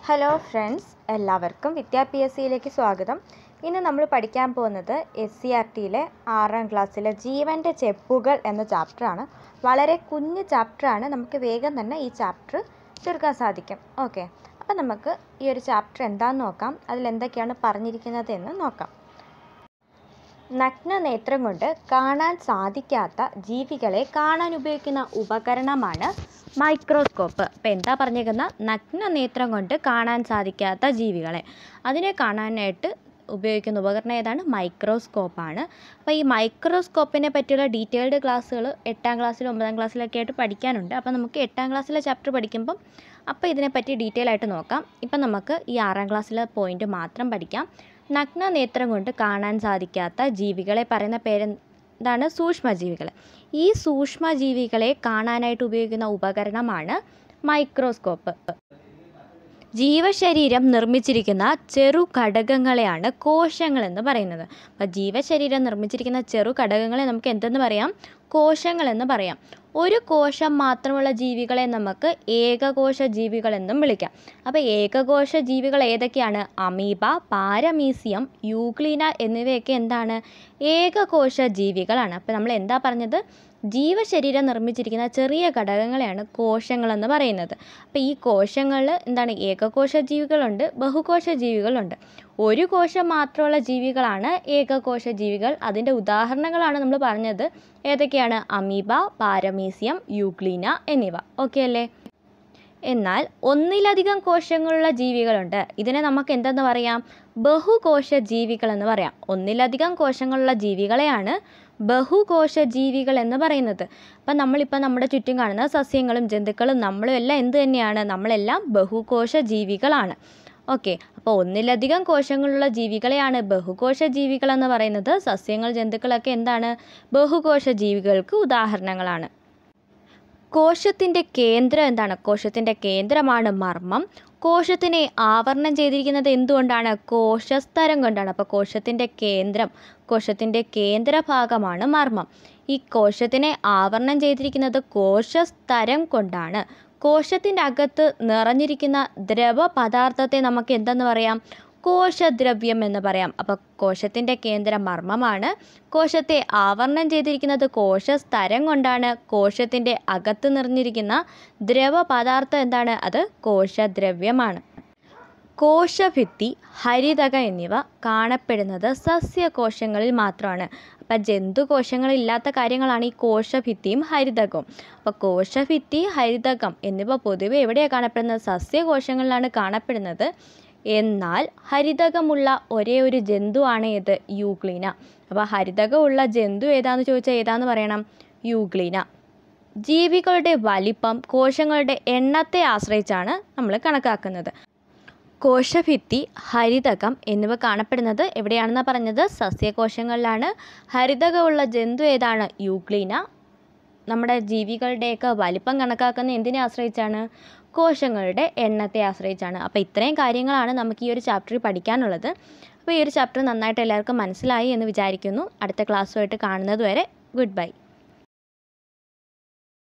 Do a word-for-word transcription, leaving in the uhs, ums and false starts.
Hello friends, എല്ലാവർക്കും വിദ്യാ P S സിയിലേക്ക് സ്വാഗതം. ഇന്ന് നമ്മൾ പഠിക്കാൻ പോകുന്നത് എസ് സി ആർ ടിയിലെ ആറാം ക്ലാസ്സിലെ ജീവൻ്റെ ചെപ്പുകൾ എന്ന ചാപ്റ്ററാണ്. വളരെ കുഞ്ഞു ചാപ്റ്ററാണ്, നമുക്ക് വേഗം തന്നെ ഈ ചാപ്റ്റർ തീർക്കാൻ സാധിക്കും. ഓക്കെ, അപ്പം നമുക്ക് ഈ ഒരു ചാപ്റ്റർ എന്താണെന്ന് നോക്കാം, അതിലെന്തൊക്കെയാണ് പറഞ്ഞിരിക്കുന്നത് എന്ന് നോക്കാം. നഗ്ന നേത്രം കൊണ്ട് കാണാൻ സാധിക്കാത്ത ജീവികളെ കാണാൻ ഉപയോഗിക്കുന്ന ഉപകരണമാണ് മൈക്രോസ്കോപ്പ്. അപ്പോൾ എന്താ പറഞ്ഞേക്കുന്ന നഗ്ന നേത്രം കൊണ്ട് കാണാൻ സാധിക്കാത്ത ജീവികളെ അതിനെ കാണാനായിട്ട് ഉപയോഗിക്കുന്ന ഉപകരണം ഏതാണ്? മൈക്രോസ്കോപ്പാണ്. അപ്പോൾ ഈ മൈക്രോസ്കോപ്പിനെ പറ്റിയുള്ള ഡീറ്റെയിൽഡ് ക്ലാസ്സുകൾ എട്ടാം ക്ലാസ്സിലും ഒമ്പതാം ക്ലാസ്സിലൊക്കെ ആയിട്ട് പഠിക്കാനുണ്ട്. അപ്പോൾ നമുക്ക് എട്ടാം ക്ലാസ്സിലെ ചാപ്റ്റർ പഠിക്കുമ്പം അപ്പോൾ ഇതിനെപ്പറ്റി ഡീറ്റെയിൽ ആയിട്ട് നോക്കാം. ഇപ്പം നമുക്ക് ഈ ആറാം ക്ലാസ്സിലെ പോയിൻ്റ് മാത്രം പഠിക്കാം. നഗ്ന നേത്രം കൊണ്ട് കാണാൻ സാധിക്കാത്ത ജീവികളെ പറയുന്ന പേരെന്താണ്? സൂക്ഷ്മജീവികൾ. ഈ സൂക്ഷ്മജീവികളെ കാണാനായിട്ട് ഉപയോഗിക്കുന്ന ഉപകരണമാണ് മൈക്രോസ്കോപ്പ്. ജീവശരീരം നിർമ്മിച്ചിരിക്കുന്ന ചെറു ഘടകങ്ങളെയാണ് കോശങ്ങൾ എന്ന് പറയുന്നത്. അപ്പോൾ ജീവശരീരം നിർമ്മിച്ചിരിക്കുന്ന ചെറു ഘടകങ്ങളെ നമുക്ക് എന്തെന്ന് പറയാം? കോശങ്ങളെന്ന് പറയാം. ഒരു കോശം മാത്രമുള്ള ജീവികളെ നമുക്ക് ഏകകോശ ജീവികളെന്നും വിളിക്കാം. അപ്പോൾ ഏകകോശ ജീവികൾ ഏതൊക്കെയാണ്? അമീബ, പാരമീസിയം, യൂഗ്ലീന എന്നിവയൊക്കെ എന്താണ്? ഏകകോശ ജീവികളാണ്. അപ്പോൾ നമ്മൾ എന്താ പറഞ്ഞത്? ജീവശരീരം നിർമ്മിച്ചിരിക്കുന്ന ചെറിയ ഘടകങ്ങളെയാണ് കോശങ്ങളെന്ന് പറയുന്നത്. അപ്പോൾ ഈ കോശങ്ങളിൽ എന്താണ്? ഏകകോശ ജീവികളുണ്ട്, ബഹുകോശ ജീവികളുണ്ട്. ഒരു കോശം മാത്രമുള്ള ജീവികളാണ് ഏകകോശ ജീവികൾ. അതിൻ്റെ ഉദാഹരണങ്ങളാണ് നമ്മൾ പറഞ്ഞത്. ഏതൊക്കെയാണ്? അമീബ, പാരമീസിയം, യൂഗ്ലീന എന്നിവ. ഓക്കെ അല്ലേ? എന്നാൽ ഒന്നിലധികം കോശങ്ങളുള്ള ജീവികളുണ്ട്. ഇതിനെ നമുക്ക് എന്തെന്ന് പറയാം? ബഹുകോശ ജീവികളെന്ന് പറയാം. ഒന്നിലധികം കോശങ്ങളുള്ള ജീവികളെയാണ് ബഹുകോശ ജീവികൾ എന്ന് പറയുന്നത്. അപ്പം നമ്മളിപ്പോൾ നമ്മുടെ ചുറ്റും കാണുന്ന സസ്യങ്ങളും ജന്തുക്കളും നമ്മളും എല്ലാം എന്ത് തന്നെയാണ്? നമ്മളെല്ലാം ബഹുകോശ ജീവികളാണ്. ഓക്കെ, അപ്പോൾ ഒന്നിലധികം കോശങ്ങളുള്ള ജീവികളെയാണ് ബഹുകോശ ജീവികളെന്ന് പറയുന്നത്. സസ്യങ്ങൾ, ജന്തുക്കളൊക്കെ എന്താണ്? ബഹുകോശ ജീവികൾക്ക് ഉദാഹരണങ്ങളാണ്. കോശത്തിൻ്റെ കേന്ദ്രം എന്താണ്? കോശത്തിൻ്റെ കേന്ദ്രമാണ് മർമ്മം. കോശത്തിനെ ആവരണം ചെയ്തിരിക്കുന്നത് എന്തുകൊണ്ടാണ്? കോശസ്തരം കൊണ്ടാണ്. അപ്പോൾ കോശത്തിൻ്റെ കേന്ദ്രം, കോശത്തിൻ്റെ കേന്ദ്രഭാഗമാണ് മർമ്മം. ഈ കോശത്തിനെ ആവരണം ചെയ്തിരിക്കുന്നത് കോശസ്തരം കൊണ്ടാണ്. കോശത്തിൻ്റെ അകത്ത് നിറഞ്ഞിരിക്കുന്ന ദ്രവപദാർത്ഥത്തെ നമുക്ക് എന്തെന്ന് പറയാം? കോശദ്രവ്യം എന്ന് പറയാം. അപ്പോൾ കോശത്തിൻ്റെ കേന്ദ്രം മർമ്മമാണ്. കോശത്തെ ആവരണം ചെയ്തിരിക്കുന്നത് കോശസ്തരം കൊണ്ടാണ്. കോശത്തിൻ്റെ അകത്ത് നിറഞ്ഞിരിക്കുന്ന ദ്രവപദാർത്ഥം എന്താണ്? അത് കോശദ്രവ്യമാണ്. കോശഭിത്തി, ഹരിതക എന്നിവ കാണപ്പെടുന്നത് സസ്യകോശങ്ങളിൽ മാത്രമാണ്. അപ്പം ജന്തുകോശങ്ങളില്ലാത്ത കാര്യങ്ങളാണ് ഈ കോശഭിത്തിയും ഹരിതകവും. അപ്പോൾ കോശഭിത്തി, ഹരിതകം എന്നിവ പൊതുവെ എവിടെയാണ് കാണപ്പെടുന്നത്? സസ്യകോശങ്ങളിലാണ് കാണപ്പെടുന്നത്. എന്നാൽ ഹരിതകമുള്ള ഒരേ ഒരു ജന്തുവാണ് ഏത്? യൂഗ്ലീന. അപ്പോൾ ഹരിതകമുള്ള ജന്തു ഏതാണെന്ന് ചോദിച്ചാൽ ഏതാണെന്ന് പറയണം? യൂഗ്ലീന. ജീവികളുടെ വലിപ്പം കോശങ്ങളുടെ എണ്ണത്തെ ആശ്രയിച്ചാണ് നമ്മൾ കണക്കാക്കുന്നത്. കോശഭിത്തി, ഹരിതകം എന്നിവ കാണപ്പെടുന്നത് എവിടെയാണെന്നാണ് പറഞ്ഞത്? സസ്യകോശങ്ങളിലാണ്. ഹരിതകമുള്ള ജന്തു ഏതാണ്? യൂഗ്ലീന. നമ്മുടെ ജീവികളുടെയൊക്കെ വലിപ്പം കണക്കാക്കുന്ന എന്തിനെ ആശ്രയിച്ചാണ്? കോശങ്ങളുടെ എണ്ണത്തെ ആശ്രയിച്ചാണ്. അപ്പോൾ ഇത്രയും കാര്യങ്ങളാണ് നമുക്ക് ഈ ഒരു ചാപ്റ്ററിൽ പഠിക്കാനുള്ളത്. അപ്പോൾ ഈ ഒരു ചാപ്റ്റർ നന്നായിട്ട് എല്ലാവർക്കും മനസ്സിലായി എന്ന് വിചാരിക്കുന്നു. അടുത്ത ക്ലാസ്സുമായിട്ട് കാണുന്നത് വരെ ഗുഡ് ബൈ.